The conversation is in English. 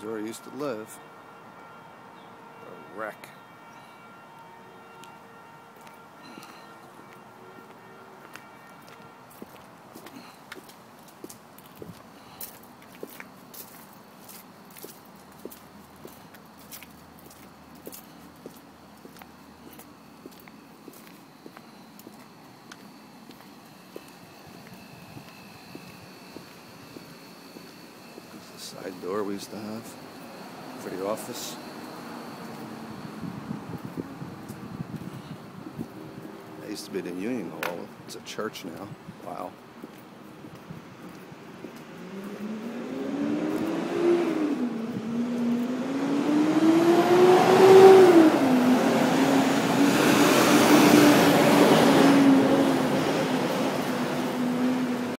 is where I used to live. A wreck. Side door we used to have for the office. That used to be the Union Hall. It's a church now. Wow.